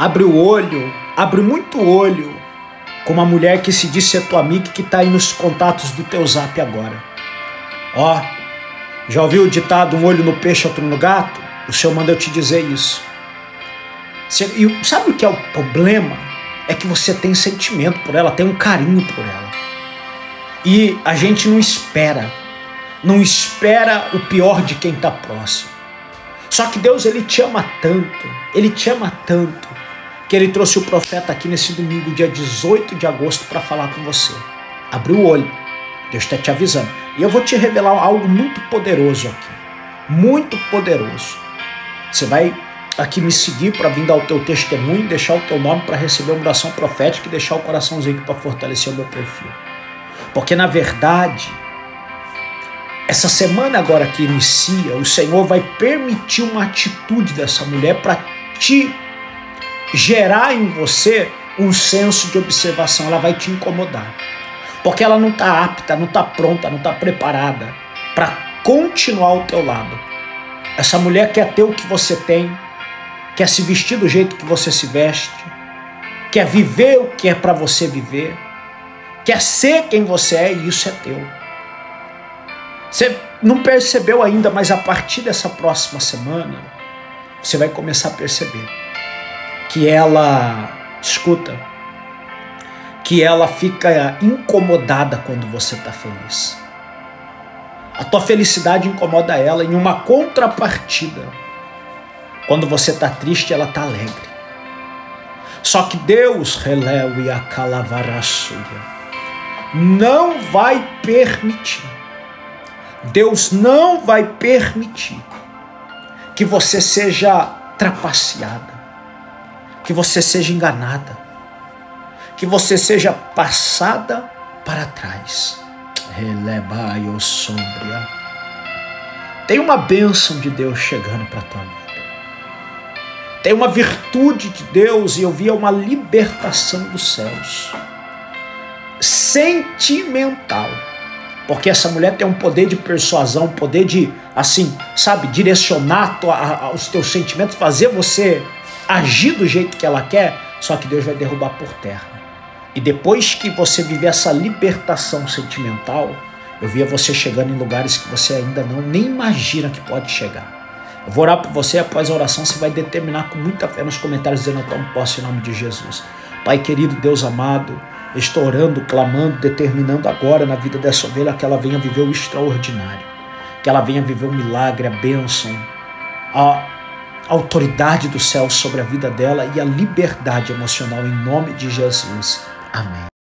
Abre o olho, abre muito o olho com uma mulher que se diz ser tua amiga e que está aí nos contatos do teu zap agora. Ó, já ouviu o ditado um olho no peixe, outro no gato? O Senhor manda eu te dizer isso. E sabe o que é o problema? É que você tem sentimento por ela, tem um carinho por ela. E a gente não espera o pior de quem está próximo. Só que Deus, Ele te ama tanto, que Ele trouxe o profeta aqui nesse domingo, dia 18 de agosto, para falar com você. Abre o olho, Deus está te avisando. E eu vou te revelar algo muito poderoso aqui, muito poderoso. Você vai aqui me seguir para vir dar o teu testemunho, deixar o teu nome para receber uma oração profética e deixar o coraçãozinho para fortalecer o meu perfil. Porque na verdade, essa semana agora que inicia, o Senhor vai permitir uma atitude dessa mulher para te gerar em você um senso de observação. Ela vai te incomodar. Porque ela não está apta, não está pronta, não está preparada para continuar ao teu lado. Essa mulher quer ter o que você tem, quer se vestir do jeito que você se veste, quer viver o que é para você viver, quer ser quem você é, e isso é teu. Você não percebeu ainda, mas a partir dessa próxima semana, você vai começar a perceber que ela, escuta, que ela fica incomodada quando você está feliz. A tua felicidade incomoda ela. Em uma contrapartida, quando você está triste, ela está alegre. Só que Deus, não vai permitir. Deus não vai permitir que você seja trapaceada, que você seja enganada, que você seja passada para trás. Tem uma bênção de Deus chegando para a tua vida. Tem uma virtude de Deus, e eu vi uma libertação dos céus. Sentimental. Porque essa mulher tem um poder de persuasão, um poder de, assim, sabe, direcionar os teus sentimentos, fazer você agir do jeito que ela quer, só que Deus vai derrubar por terra. E depois que você viver essa libertação sentimental, eu via você chegando em lugares que você ainda nem imagina que pode chegar. Eu vou orar por você, após a oração você vai determinar com muita fé nos comentários, dizendo: eu tomo posse em nome de Jesus. Pai querido, Deus amado, eu estou orando, clamando, determinando agora na vida dessa ovelha que ela venha viver o extraordinário, que ela venha viver o milagre, a bênção, a autoridade do céu sobre a vida dela e a liberdade emocional em nome de Jesus. Amém.